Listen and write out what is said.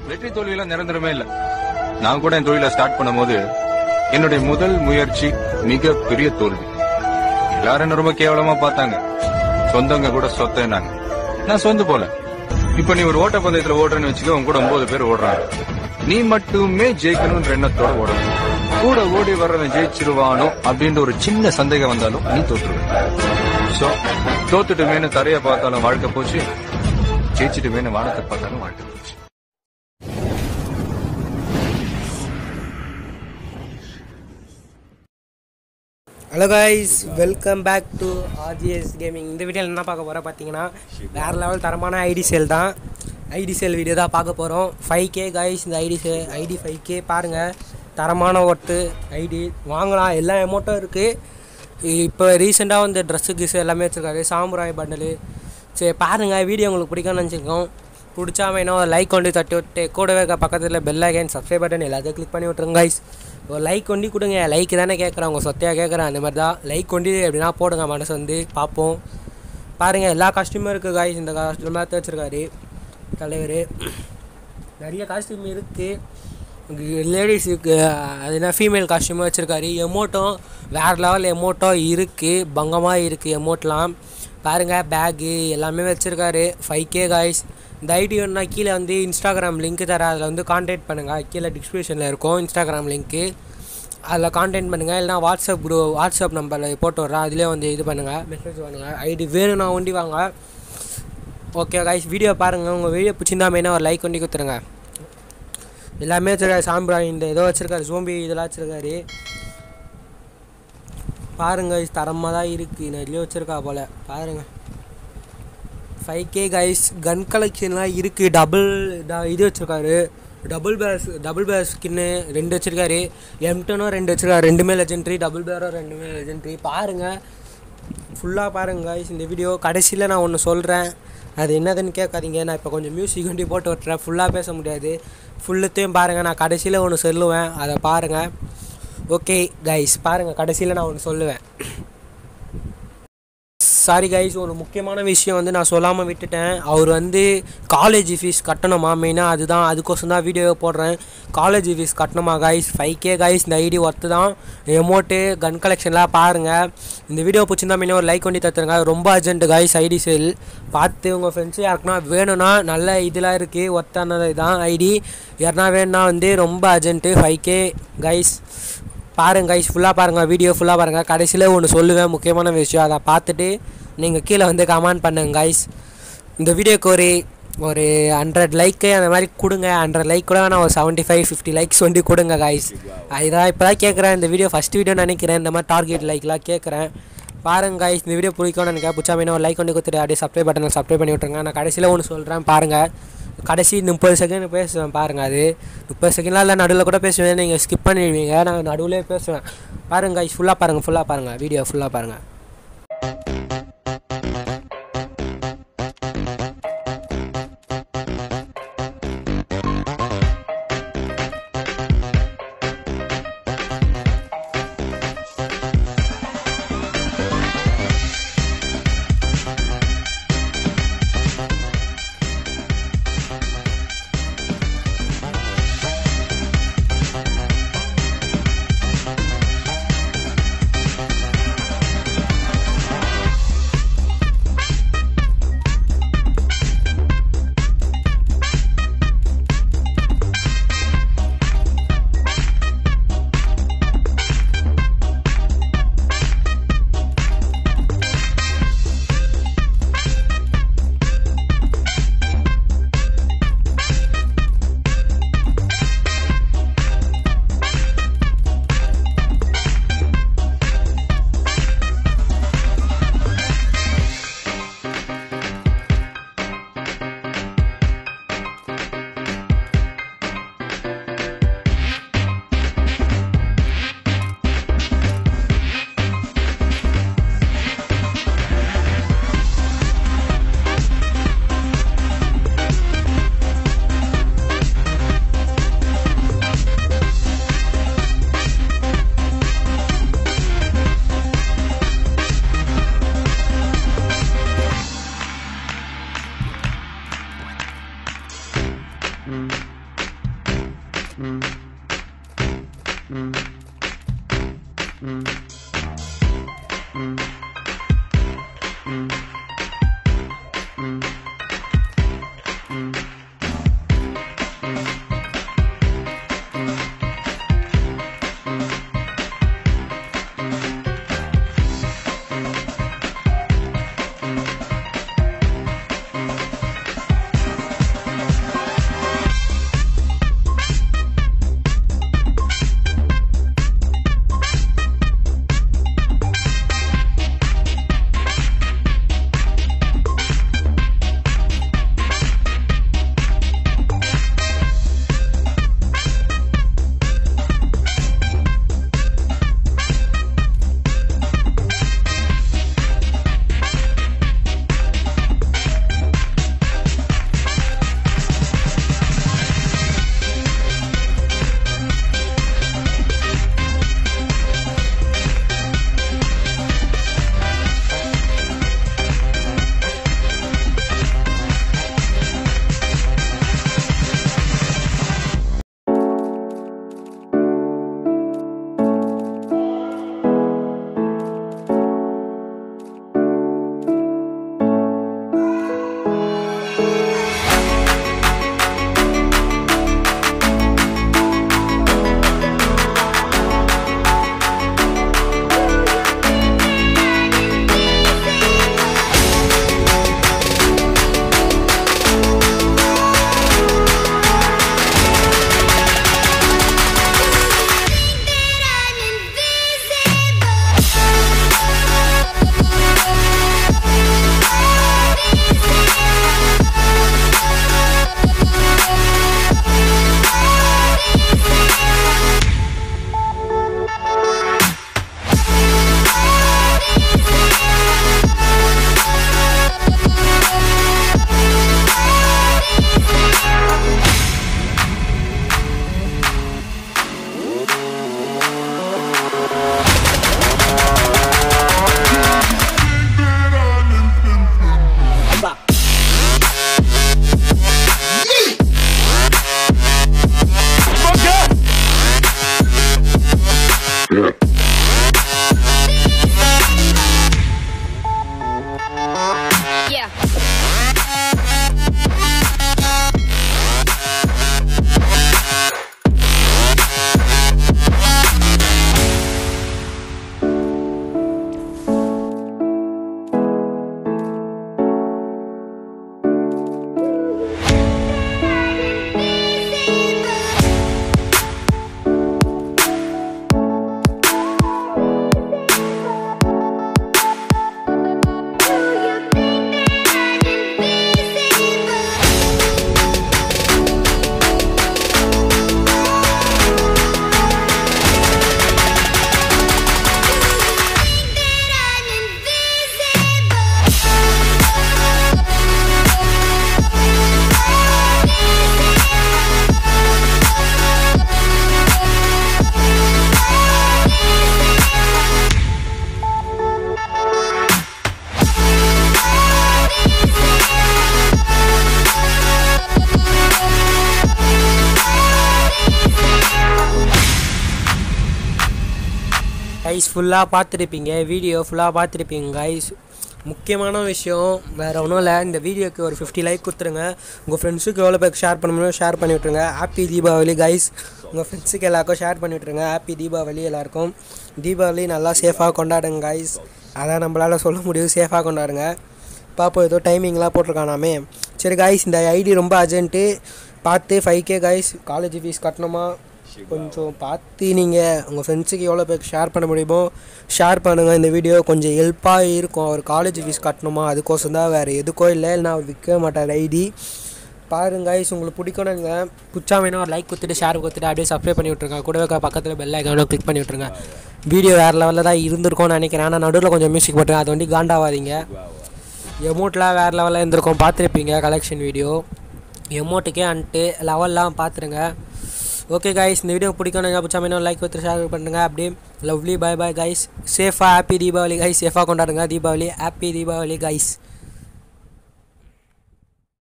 வெற்றி தோல்வியெல்லாம் நிரந்தரமே இல்ல. நான் கூட என் தொழிலை ஸ்டார்ட் பண்ணும்போது என்னுடைய முதல் முயற்சி மிக பெரிய தோல்வி. எல்லாரும் என்ன ரொம்ப கேவலமா பார்த்தாங்க. சொந்தங்க கூட சொத்தேனாங்க. நான் சொந்து போல. இப்ப நீ ஒரு ஓட்டப்பந்தயத்துல ஓடுறேன்னு வச்சுக்க, உன் கூட 9 பேர் ஓடுறாங்க. நீ மட்டுமே ஜெயிக்கணும்ன்ற எண்ணத்தோட ஓடணும். கூட ஓடி வர்றவன் ஜெயிச்சிருவானோ அப்படின்ற ஒரு சின்ன சந்தேகம் வந்தாலும் நீ தோற்றுருவ. சோ தோத்துட்டுமேனு தரைய பார்த்தாலும் வாழ்க்கை போச்சு, ஜெயிச்சுட்டுமேனு வானத்தை பார்த்தாலும் வாழ்க்கை போச்சு. Hello guys, welcome back to RGS gaming. இந்த வீடியோவில் என்ன பார்க்க போகிறோம் பார்த்தீங்கன்னா, வேறு லெவல் தரமான ஐடி சேல் தான். ஐடி சேல் வீடியோ தான் பார்க்க போகிறோம். 5K கைஸ், இந்த ஐடி 5K பாருங்கள். தரமான ஒட்டு ஐடி வாங்கலாம், எல்லா அமௌண்ட்டும் இருக்குது. இப்போ ரீசெண்டாக வந்து ட்ரெஸ்ஸு கிஸ் எல்லாமே வச்சுருக்காரு, சாம்புராய் பண்டலு. சரி பாருங்கள், வீடியோ உங்களுக்கு பிடிக்கும்னு நினச்சிருக்கோம். பிடிச்சா வேணும் லைக் கொண்டு தட்டி விட்டு கூடவே பக்கத்தில் பெல் ஐக்கன் சப்ஸ்கிரைப் பட்டன் எல்லாத்தையும் கிளிக் பண்ணி விட்ருங்க கைஸ். ஒரு லைக் கொண்டு கொடுங்க, லைக் தானே கேட்குறேன், உங்கள் சொத்தையாக கேட்குறேன். அந்த மாதிரி தான் லைக் கொண்டு எப்படின்னா போடுங்க, மனசு வந்து பார்ப்போம். பாருங்கள், எல்லா காஸ்ட்யூமும் இருக்குது கைஸ். இந்த காஸ்ட்யூம் தான் வச்சுருக்காரு தலைவர். நிறைய காஸ்ட்யூம் இருக்குது. லேடிஸுக்கு அதுனா ஃபீமேல் காஸ்ட்யூமும் வச்சுருக்காரு. எமௌண்ட்டும் வேறு லெவல் எமௌண்ட்டும் இருக்குது, பங்கமாக இருக்குது எமௌண்ட்லாம். பாருங்கள், பேக்கு எல்லாமே வச்சுருக்காரு. 5K guys. இந்த ஐடி வேணுன்னா கீழே வந்து இன்ஸ்டாகிராம் லிங்க் தரேன், அதில் வந்து கான்டாக்ட் பண்ணுங்கள். கீழே டிஸ்கிரிப்ஷனில் இருக்கும் இன்ஸ்டாகிராம் லிங்க்கு, அதில் கான்டாக்ட் பண்ணுங்கள். இல்லைனா வாட்ஸ்அப் நம்பரில் போட்டு விட்றேன், அதிலே வந்து இது பண்ணுங்கள், மெசேஜ் பண்ணுங்கள். ஐடி வேணும்னா ஒண்டி வாங்க. ஓகே கைஸ், வீடியோ பாருங்கள். உங்கள் வீடியோ பிடிச்சிருந்தா மெயினாக ஒரு லைக் கொண்டு கொடுத்துருங்க. எல்லாமே வச்சுருக்காரு. சாம்பிராய் இந்த ஏதோ வச்சுருக்காரு, ஸோம்பி இதெல்லாம் வச்சுருக்காரு. பாருங்கள், தரமாக தான் இருக்குது, நிறைய வச்சுருக்கா போல். பாருங்கள், 5K கைஸ். கன் கலெக்ஷன்லாம் இருக்குது. இது வச்சுருக்காரு, டபுள் பேர் ஸ்கின்னு 2 வச்சுருக்காரு. M10 2 வச்சுருக்காரு, 2மே லெஜெண்ட்ரி. டபுள் பேரும் 2மே லெஜெண்ட்ரி. பாருங்கள், ஃபுல்லாக பாருங்கள் கைஸ் இந்த வீடியோ. கடைசியில் நான் ஒன்று சொல்கிறேன், அது என்னதுன்னு கேட்காதீங்க. நான் இப்போ கொஞ்சம் மியூசிக் வண்டி போட்டு விட்டுறேன், ஃபுல்லாக பேச முடியாது. ஃபுல்லுத்தையும் பாருங்கள், நான் கடைசியில் ஒன்று சொல்லுவேன், அதை பாருங்கள். ஓகே கைஸ், பாருங்கள், கடைசியில் நான் ஒன்று சொல்லுவேன். சாரி கைஸ், ஒரு முக்கியமான விஷயம் வந்து நான் சொல்லாமல் விட்டுட்டேன். அவர் வந்து காலேஜ் ஃபீஸ் கட்டணுமா, மெயினாக அதுக்கோசம் தான் வீடியோ போடுறேன். காலேஜ் ஃபீஸ் கட்டணுமா கைஸ். 5K கைஸ், இந்த ஐடி ஒர்த்து தான். எமௌண்ட்டு கன் கலெக்ஷன்லாம் பாருங்கள். இந்த வீடியோ பிடிச்சிருந்தா மெயினாக ஒரு லைக் பண்ணி தத்துருங்க. ரொம்ப அர்ஜென்ட்டு கைஸ் ஐடி சேல். பார்த்து உங்கள் ஃப்ரெண்ட்ஸு யாருக்குன்னா வேணும்னா, நல்ல இதெல்லாம் இருக்குது, ஒர்த்தானது தான் ஐடி. யாருன்னா வேணும்னா வந்து ரொம்ப அர்ஜென்ட்டு 5K கைஸ். பாருங்கள் கைஸ், ஃபுல்லாக பாருங்கள், வீடியோ ஃபுல்லாக பாருங்கள். கடைசியில் ஒன்று சொல்லுவேன், முக்கியமான விஷயம். அதை பார்த்துட்டு நீங்கள் கீழே வந்து கமெண்ட் பண்ணுங்க கைஸ். இந்த வீடியோக்கு ஒரு 100 லைக்கு அந்த மாதிரி கொடுங்க. 100 லைக் கூட நான் ஒரு 75-50 லைக்ஸ் வந்து கொடுங்க கைஸ். அதுதான் இப்போ தான் கேட்குறேன். இந்த வீடியோ ஃபஸ்ட் வீடியோ நினைக்கிறேன், இந்த மாதிரி டார்கெட் லைக்லாம் கேட்குறேன். பாருங்கள் கைஸ், இந்த வீடியோ பிடிக்கும்னு நினைக்கிறேன். பிடிச்சா வேணும் ஒரு லைக் வந்து கொடுத்துட்டு அப்படியே சப்ஸ்கிரைப் பட்டனை சப்ஸ்கிரைப் பண்ணி விட்ருங்க. நான் கடைசியில் ஒன்று சொல்கிறேன் பாருங்கள். கடைசி 30 செகண்ட் பேசுவேன் பாருங்கள். அது 30 செகண்ட்லாம் இல்லை, நடுவில் கூட பேசுவேன், நீங்கள் ஸ்கிப் பண்ணிடுவீங்க. நான் நடுவில் பேசுவேன். பாருங்கள் கைஸ், ஃபுல்லாக பாருங்கள், வீடியோ ஃபுல்லாக பாருங்கள். கைஸ் ஃபுல்லாக பார்த்துருப்பீங்க, வீடியோ ஃபுல்லாக பார்த்துருப்பீங்க கைஸ். முக்கியமான விஷயம் வேறு ஒன்றும் இல்லை, இந்த வீடியோக்கு ஒரு 50 லைக் கொடுத்துருங்க. உங்கள் ஃப்ரெண்ட்ஸுக்கு எவ்வளோ பேருக்கு ஷேர் பண்ண முடியும் ஷேர் பண்ணி விட்ருங்க. Happy Deepavali guys. உங்கள் ஃப்ரெண்ட்ஸுக்கு எல்லாருக்கும் ஷேர் பண்ணி விட்ருங்க. ஹாப்பி தீபாவளி எல்லாருக்கும். தீபாவளி நல்லா சேஃபாக கொண்டாடுங்க கைஸ். அதான் நம்மளால் சொல்ல முடியும், சேஃபாக கொண்டாடுங்க. பாப்போம், ஏதோ டைமிங்லாம் போட்டிருக்கானாமே. சரி கைஸ், இந்த ஐடி ரொம்ப அர்ஜென்ட்டு, பார்த்து 5K கைஸ். காலேஜ் ஃபீஸ் கட்டணுமா, கொஞ்சம் பார்த்து நீங்கள் உங்கள் ஃப்ரெண்ட்ஸுக்கு எவ்வளோ பேருக்கு ஷேர் பண்ண முடியுமோ ஷேர் பண்ணுங்கள். இந்த வீடியோ கொஞ்சம் ஹெல்ப்பாக இருக்கும். அவர் காலேஜ் ஃபீஸ் கட்டணுமா, அதுக்கோசம் தான், வேறு எதுக்கோ இல்லை. நான் அவர் விற்க மாட்டார் ஐடி. பாருங்க கைஸ், உங்களுக்கு பிடிக்கணுங்க. பிடிச்சா வேணும் ஒரு லைக் கொடுத்துட்டு ஷேர் கொடுத்துட்டு அப்படியே சப்ஸ்கிரைப் பண்ணி விட்ருங்க. கூடவே பக்கத்தில் பெல் ஐக்கானோ கிளிக் பண்ணி விட்ருங்க. வீடியோ வேறு லெவலில் தான் இருந்திருக்கும்னு நினைக்கிறேன். ஆனால் நடுவில் கொஞ்சம் மியூசிக் போட்டுருங்க, அது வந்து காண்டாவாதீங்க. எமௌண்ட்லாம் வேறு லெவலில் இருந்திருக்கும், பார்த்துருப்பீங்க. கலெக்ஷன் வீடியோ எமௌண்ட்டுக்கே அன்ட்டு லெவல்லாம் பார்த்துருங்க. ஓகே கைஸ், இந்த வீடியோ பிடிக்கணும், பிடிச்சா வேணும் லைக் கொடுத்து ஷேர் பண்ணுங்கள். அப்படியே லவ்லி பை பாய் கைஸ். சேஃபாக ஹாப்பி தீபாவளி கைஸ். சேஃபாக கொண்டாடுங்க தீபாவளி. Happy Deepavali guys.